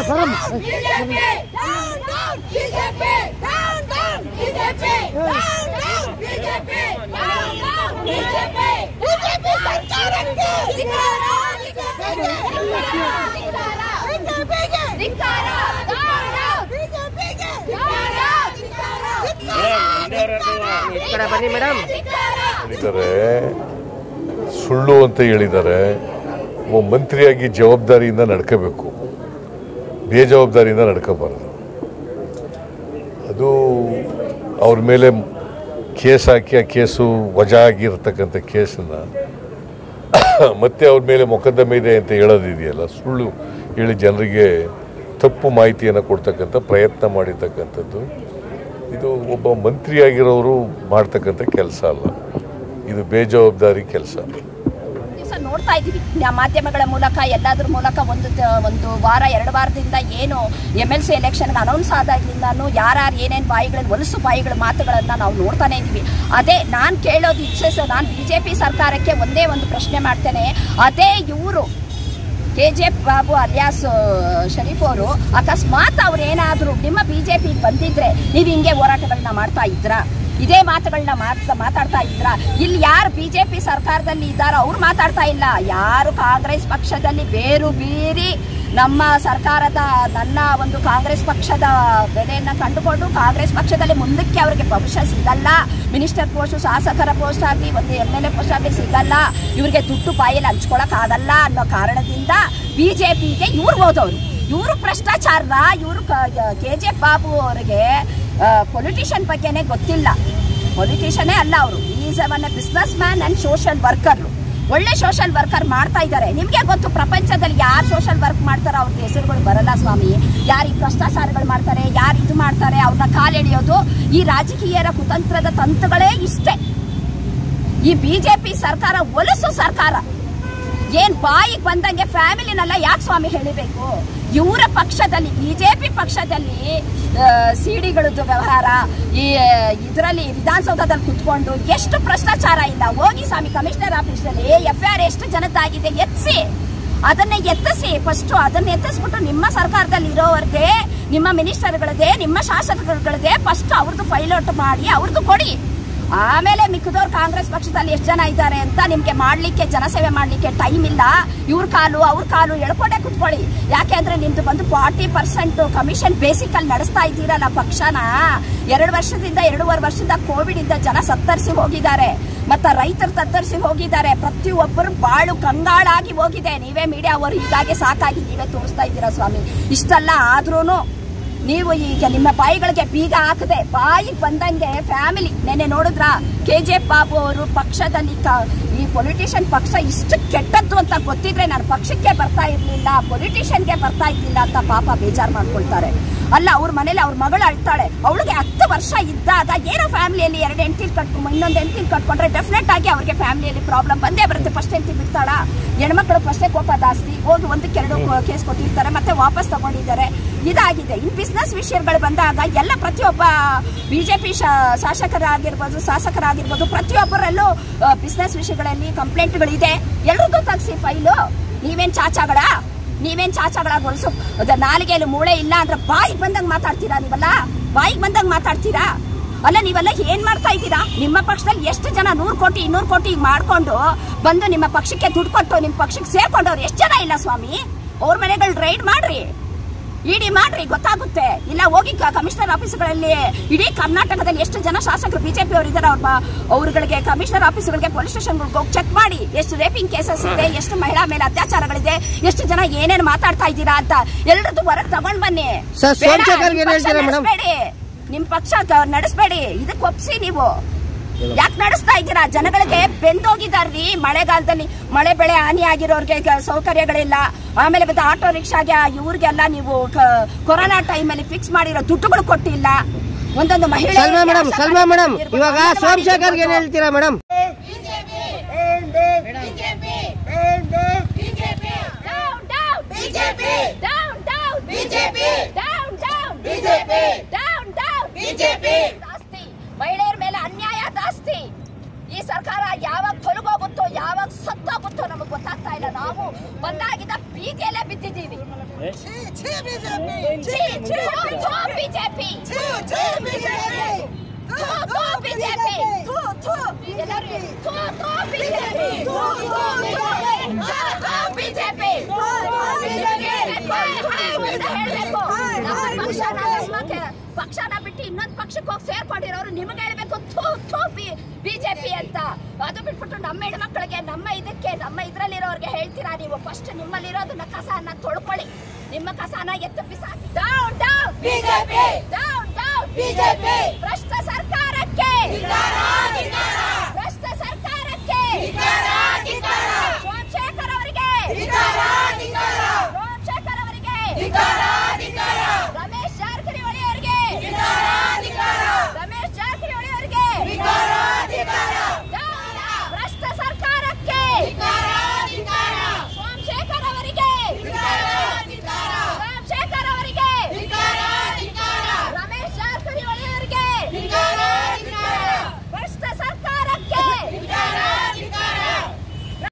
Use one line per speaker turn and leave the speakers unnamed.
ಸುಳ್ಳು ಅಂತ ಹೇಳಿದ್ದಾರೆ. ಒಬ್ಬ ಮಂತ್ರಿಯಾಗಿ ಜವಾಬ್ದಾರಿಯಿಂದ ನಡ್ಕೋಬೇಕು, ಬೇಜವಾಬ್ದಾರಿಯಿಂದ ನಡ್ಕೋಬಾರ್ದು. ಅದು ಅವ್ರ ಮೇಲೆ ಕೇಸ್ ಹಾಕಿ ಆ ಕೇಸು ವಜಾ ಆಗಿರ್ತಕ್ಕಂಥ ಕೇಸನ್ನು ಮತ್ತೆ ಅವ್ರ ಮೇಲೆ ಮೊಕದ್ದಮೆ ಇದೆ ಅಂತ ಹೇಳೋದಿದೆಯಲ್ಲ, ಸುಳ್ಳು ಹೇಳಿ ಜನರಿಗೆ ತಪ್ಪು ಮಾಹಿತಿಯನ್ನು ಕೊಡ್ತಕ್ಕಂಥ ಪ್ರಯತ್ನ ಮಾಡಿರ್ತಕ್ಕಂಥದ್ದು ಇದು ಒಬ್ಬ ಮಂತ್ರಿಯಾಗಿರೋರು ಮಾಡ್ತಕ್ಕಂಥ ಕೆಲಸ ಅಲ್ಲ, ಇದು ಬೇಜವಾಬ್ದಾರಿ ಕೆಲಸ.
ನೋಡ್ತಾ ಇದ್ದೀವಿ ಮಾಧ್ಯಮಗಳ ಮೂಲಕ, ಎಲ್ಲಾದ್ರ ಮೂಲಕ ಒಂದು ವಾರ 2 ವಾರದಿಂದ ಏನು MLC ಎಲೆಕ್ಷನ್ಗೆ ಅನೌನ್ಸ್ ಆದಾಗ್ಲಿಂದಾನು ಯಾರ್ಯಾರು ಏನೇನು ಬಾಯಿಗಳು ಹೊಲಸು ಬಾಯಿಗಳ ಮಾತುಗಳನ್ನು ನಾವು ನೋಡ್ತಾನೆ ಇದ್ದೀವಿ. ಅದೇ ನಾನು ಕೇಳೋದು ನಾನು BJP ಸರ್ಕಾರಕ್ಕೆ ಒಂದೇ ಒಂದು ಪ್ರಶ್ನೆ ಮಾಡ್ತೇನೆ. ಅದೇ ಇವರು KGF ಬಾಬು ಅಲಿಯಾಸ್ ಶರೀಫ್ ಅವರು ಅಕಸ್ಮಾತ್ ಅವ್ರೇನಾದರೂ ನಿಮ್ಮ BJP ಬಂದಿದ್ರೆ ನೀವು ಹಿಂಗೆ ಹೋರಾಟಗಳನ್ನ ಮಾಡ್ತಾ ಇದ್ರಾ? ಇದೇ ಮಾತುಗಳನ್ನ ಮಾತಾಡ್ತಾ ಇದ್ರ? ಇಲ್ಲಿ ಯಾರು BJP ಸರ್ಕಾರದಲ್ಲಿ ಇದ್ದಾರೋ ಅವ್ರು ಮಾತಾಡ್ತಾ ಇಲ್ಲ. ಯಾರು ಕಾಂಗ್ರೆಸ್ ಪಕ್ಷದಲ್ಲಿ ಬೇರು ಬೀರಿ ನಮ್ಮ ಸರ್ಕಾರದ ನನ್ನ ಒಂದು ಕಾಂಗ್ರೆಸ್ ಪಕ್ಷದ ಬೆಲೆಯನ್ನು ಕಂಡುಕೊಂಡು ಕಾಂಗ್ರೆಸ್ ಪಕ್ಷದಲ್ಲಿ ಮುಂದಕ್ಕೆ ಅವರಿಗೆ ಭವಿಷ್ಯ ಸಿಗಲ್ಲ, ಮಿನಿಸ್ಟರ್ ಪೋಸ್ಟ್ ಶಾಸಕರ ಪೋಸ್ಟ್ ಆಗಲಿ ಒಂದು MLA ಪೋಸ್ಟ್ ಆಗಲಿ ಸಿಗಲ್ಲ, ಇವರಿಗೆ ದುಡ್ಡು ಬಾಯಲ್ಲಿ ಹಂಚ್ಕೊಳಕ್ಕಾಗಲ್ಲ ಅನ್ನೋ ಕಾರಣದಿಂದ BJPಗೆ ಇವ್ರು ಹೋದವರು. ಇವರು ಭ್ರಷ್ಟಾಚಾರ. ಇವರು KGF ಬಾಬು ಅವರಿಗೆ ಪೊಲಿಟಿಷಿಯನ್ ಬಗ್ಗೆನೇ ಗೊತ್ತಿಲ್ಲ, ಪೊಲಿಟಿಷಿಯನ್ನೇ ಅಲ್ಲ ಅವರು. Is one businessman and social worker. ಒಳ್ಳೆ ಸೋಷಿಯಲ್ ವರ್ಕರ್ ಮಾಡ್ತಾ ಇದ್ದಾರೆ. ನಿಮಗೆ ಗೊತ್ತು ಪ್ರಪಂಚದಲ್ಲಿ ಯಾರು ಸೋಷಿಯಲ್ ವರ್ಕ್ ಮಾಡ್ತಾರೋ ಅವ್ರ ಹೆಸರುಗಳು ಬರಲ್ಲ ಸ್ವಾಮಿ. ಯಾರು ಈ ಭ್ರಷ್ಟಾಚಾರಗಳು ಮಾಡ್ತಾರೆ, ಯಾರು ಇದು ಮಾಡ್ತಾರೆ, ಅವ್ರನ್ನ ಕಾಲೆಳೆಯೋದು ಈ ರಾಜಕೀಯರ ಕುತಂತ್ರದ ತಂತ್ರಗಳೇ ಇಷ್ಟೇ. ಈ BJP ಸರ್ಕಾರ ಹೊಲಸು ಸರ್ಕಾರ. ಏನ್ ಬಾಯಿಗೆ ಬಂದಂಗೆ ಫ್ಯಾಮಿಲಿನೆಲ್ಲ ಯಾಕೆ ಸ್ವಾಮಿ ಹೇಳಿಬೇಕು? ಇವರ ಪಕ್ಷದಲ್ಲಿ BJP ಪಕ್ಷದಲ್ಲಿ ಸಿಡಿಗಳದ್ದು ವ್ಯವಹಾರ, ಈ ಇದರಲ್ಲಿ ವಿಧಾನಸೌಧದಲ್ಲಿ ಕುತ್ಕೊಂಡು ಎಷ್ಟು ಭ್ರಷ್ಟಾಚಾರ ಇಲ್ಲ. ಹೋಗಿ ಸ್ವಾಮಿ ಕಮಿಷನರ್ ಆಫೀಸಲ್ಲಿ FIR ಎಷ್ಟು ಜನದ್ದಾಗಿದೆ ಎತ್ತಿಸಿ, ಅದನ್ನ ಎತ್ತಿಸಿ. ಫಸ್ಟ್ ಅದನ್ನ ಎತ್ತಿಸ್ಬಿಟ್ಟು ನಿಮ್ಮ ಸರ್ಕಾರದಲ್ಲಿ ಇರೋವರೆಗೆ ನಿಮ್ಮ ಮಿನಿಸ್ಟರ್ಗಳದೇ ನಿಮ್ಮ ಶಾಸಕರುಗಳದೇ ಫಸ್ಟ್ ಅವ್ರದ್ದು ಫೈಲ್ ಔಟ್ ಮಾಡಿ ಅವ್ರದ್ದು ಕೊಡಿ. ಆಮೇಲೆ ಮಿಕ್ಕದವ್ರು ಕಾಂಗ್ರೆಸ್ ಪಕ್ಷದಲ್ಲಿ ಎಷ್ಟು ಜನ ಇದ್ದಾರೆ ಅಂತ ನಿಮ್ಗೆ ಮಾಡ್ಲಿಕ್ಕೆ, ಜನಸೇವೆ ಮಾಡ್ಲಿಕ್ಕೆ ಟೈಮ್ ಇಲ್ಲ. ಇವ್ರ ಕಾಲು ಅವ್ರ ಕಾಲು ಎಳ್ಕೊಂಡೇ ಕುತ್ಕೊಳ್ಳಿ. ಯಾಕೆ ಅಂದ್ರೆ ನಿಮ್ದು ಬಂದು 40% ಕಮಿಷನ್ ಬೇಸಿಕಲ್ಲಿ ನಡೆಸ್ತಾ ಇದ್ದೀರಲ್ಲ ಪಕ್ಷನ. 2 ವರ್ಷದಿಂದ 2.5 ವರ್ಷದಿಂದ ಕೋವಿಡ್ ಇಂದ ಜನ ಸತ್ತರಿಸಿ ಹೋಗಿದ್ದಾರೆ, ಮತ್ತೆ ರೈತರು ತತ್ತರಿಸಿ ಹೋಗಿದ್ದಾರೆ. ಪ್ರತಿಯೊಬ್ಬರು ಬಾಳು ಕಂಗಾಳಾಗಿ ಹೋಗಿದೆ. ನೀವೇ ಮೀಡಿಯಾ ಅವರು ಹೀಗಾಗಿ ಸಾಕಾಗಿ ನೀವೇ ತೋರಿಸ್ತಾ ಇದ್ದೀರಾ ಸ್ವಾಮಿ. ಇಷ್ಟೆಲ್ಲ ಆದ್ರೂ ನೀವು ಈಗ ನಿಮ್ಮ ಬಾಯಿಗಳಿಗೆ ಬೀಗ ಹಾಕದೆ ಬಾಯಿಗೆ ಬಂದಂಗೆ ಫ್ಯಾಮಿಲಿ ನೆನ್ನೆ ನೋಡಿದ್ರ KGF ಬಾಬು ಅವರು ಪಕ್ಷದಲ್ಲಿ ಈ ಪೊಲಿಟಿಷಿಯನ್ ಪಕ್ಷ ಇಷ್ಟು ಕೆಟ್ಟದ್ದು ಅಂತ ಗೊತ್ತಿದ್ರೆ ನಾನು ಪಕ್ಷಕ್ಕೆ ಬರ್ತಾ ಇರ್ಲಿಲ್ಲ, ಪೊಲಿಟಿಷಿಯನ್ಗೆ ಬರ್ತಾ ಇರ್ಲಿಲ್ಲ ಅಂತ ಪಾಪ ಬೇಜಾರು ಮಾಡ್ಕೊಳ್ತಾರೆ. ಅಲ್ಲ ಅವ್ರ ಮನೇಲಿ ಅವ್ರ ಮಗಳು ಅಳ್ತಾಳೆ. ಅವಳಿಗೆ 10 ವರ್ಷ ಇದ್ದಾಗ ಏನೋ ಫ್ಯಾಮಿಲಿಯಲ್ಲಿ 2 ಹೆಂಡತಿ ಕಟ್ಕೊಂಡು ಇನ್ನೊಂದು ಹೆಂಡತಿ ಕಟ್ಕೊಂಡ್ರೆ ಡೆಫಿನೆಟ್ ಆಗಿ ಅವ್ರಿಗೆ ಫ್ಯಾಮಿಲಿಯಲ್ಲಿ ಪ್ರಾಬ್ಲಮ್ ಬಂದೇ ಬರುತ್ತೆ. ಫಸ್ಟ್ ಹೆಂಡತಿ ಬಿಡ್ತಾಳ, ಹೆಣ್ಮಕ್ಳು ಫಸ್ಟೇ ಕೋಪ ಜಾಸ್ತಿ, ಹೋಗಿ 1-2 ಕೇಸ್ ಕೊಟ್ಟಿರ್ತಾರೆ, ಮತ್ತೆ ವಾಪಸ್ ತಗೊಂಡಿದ್ದಾರೆ. ಇದಾಗಿದೆ. ಇನ್ ಬಿಸ್ನೆಸ್ ವಿಷಯಗಳು ಬಂದಾಗ ಎಲ್ಲ ಪ್ರತಿಯೊಬ್ಬ BJP ಶಾಸಕರಾಗಿರ್ಬೋದು ಪ್ರತಿಯೊಬ್ಬರಲ್ಲೂ ಬಿಸ್ನೆಸ್ ವಿಷಯಗಳಲ್ಲಿ ಕಂಪ್ಲೇಂಟ್ಗಳಿದೆ. ಎಲ್ರಿಗೂ ತಗ್ಸಿ ಫೈಲು. ನೀವೇನ್ ಚಾಚಾಗಳ ಗೊಳಿಸು ನಾಲಿಗೆಯಲ್ಲಿ ಮೂಳೆ ಇಲ್ಲ ಅಂದ್ರೆ ಬಾಯಿಗೆ ಬಂದಂಗೆ ಮಾತಾಡ್ತೀರಾ? ಬಾಯಿಗೆ ಬಂದಂಗೆ ಮಾತಾಡ್ತೀರಾ? ಅಲ್ಲ ನೀವೆಲ್ಲ ಏನ್ ಮಾಡ್ತಾ ಇದ್ದೀರಾ? ನಿಮ್ಮ ಪಕ್ಷದಲ್ಲಿ ಎಷ್ಟು ಜನ 100 ಕೋಟಿ 200 ಕೋಟಿ ಮಾಡ್ಕೊಂಡು ಬಂದು ನಿಮ್ಮ ಪಕ್ಷಕ್ಕೆ ದುಡ್ಡು ಕೊಟ್ಟು ನಿಮ್ಮ ಪಕ್ಷಕ್ಕೆ ಸೇರ್ಕೊಂಡವ್ರು ಎಷ್ಟು ಜನ ಇಲ್ಲ ಸ್ವಾಮಿ? ಅವ್ರ ಮನೆಗಳು ರೈಡ್ ಮಾಡ್ರಿ, ಇಡಿ ಮಾಡ್ರಿ, ಗೊತ್ತಾಗುತ್ತೆ. ಇಲ್ಲ ಹೋಗಿ ಕಮಿಷನರ್ ಆಫೀಸ್ಗಳಲ್ಲಿ ಇಡೀ ಕರ್ನಾಟಕದಲ್ಲಿ ಎಷ್ಟು ಜನ ಶಾಸಕರು BJP ಅವರು ಇದ್ದಾರೆ ಅವ್ರಗಳಿಗೆ ಕಮಿಷನರ್ ಆಫೀಸ್ಗಳಿಗೆ ಪೊಲೀಸ್ ಸ್ಟೇಷನ್ಗಳಿಗೆ ಹೋಗಿ ಚೆಕ್ ಮಾಡಿ. ಎಷ್ಟು ರೇಪಿಂಗ್ ಕೇಸಸ್ ಇದೆ, ಎಷ್ಟು ಮಹಿಳಾ ಮೇಲೆ ಅತ್ಯಾಚಾರಗಳಿದೆ, ಎಷ್ಟು ಜನ ಏನೇನು ಮಾತಾಡ್ತಾ ಇದ್ದೀರಾ ಅಂತ ಎಲ್ಲರದ್ದು ಹೊರಗೆ ತಗೊಂಡ್ ಬನ್ನಿ. ನಿಮ್ ಪಕ್ಷ ನಡೆಸಬೇಡಿ, ಇದಕ್ಕೆ ಒಪ್ಸಿ. ನೀವು ಯಾಕೆ ನಡೆಸ್ತಾ ಇದ್ದೀರಾ? ಜನಗಳಿಗೆ ಬೆಂದೋಗಿದಾರ್ರಿ. ಮಳೆಗಾಲದಲ್ಲಿ ಮಳೆ ಬೆಳೆ ಹಾನಿ ಆಗಿರೋರ್ಗೆ ಸೌಕರ್ಯಗಳಿಲ್ಲ. ಆಮೇಲೆ ಮತ್ತೆ ಆಟೋ ರಿಕ್ಷಾಗೆ ಇವ್ರಿಗೆಲ್ಲ ನೀವು ಕೊರೋನಾ ಟೈಮಲ್ಲಿ ಫಿಕ್ಸ್ ಮಾಡಿರೋ ದುಡ್ಡುಗಳು ಕೊಟ್ಟಿಲ್ಲ. ಒಂದೊಂದು ಮಹಿಳೆ
ಸಲ್ಮಾ ಮೇಡಮ್ ಇವಾಗ ಸೋಮಶೇಖರ್ಗೆ ಏನ್ ಹೇಳ್ತೀರಾ ಮೇಡಮ್?
ಮಹಿಳೆಯರ ಮೇಲೆ ಅನ್ಯಾಯ ಜಾಸ್ತಿ. ಈ ಸರ್ಕಾರ ಯಾವಾಗ ತೊಲಗೋಗುತ್ತೋ ಯಾವಾಗ ಸತ್ತೋಗುತ್ತೋ ನಮಗೆ ಗೊತ್ತಾಗ್ತಾ ಇಲ್ಲ. ನಾವು ಬಂದಾಗಿದ್ದ ಬೀದಿಯಲ್ಲೇ ಬಿದ್ದಿದ್ದೀವಿ. ಪಕ್ಷನ ಬಿಟ್ಟು ಇನ್ನೊಂದು ಪಕ್ಷಕ್ಕೆ ಹೋಗಿ ಸೇರ್ಕೊಂಡಿರೋರು ನಿಮಗೆ ಹೇಳ್ಬೇಕು ಬಿಜೆಪಿ ಅಂತ. ಅದು ಬಿಟ್ಬಿಟ್ಟು ನಮ್ಮ ಹೆಣ್ಮಕ್ಳಿಗೆ ನಮ್ಮ ಇದ್ರಲ್ಲಿರೋರ್ಗೆ ಹೇಳ್ತೀರಾ ನೀವು? ಫಸ್ಟ್ ನಿಮ್ಮಲ್ಲಿರೋದನ್ನ ಕಸನ ತೊಳ್ಕೊಳ್ಳಿ, ನಿಮ್ಮ ಕಸನ ಎತ್ತು ಬಿಸಾಕಿ. Down down BJP, down down BJP, ಭ್ರಷ್ಟ ಸರ್ಕಾರಕ್ಕೆ.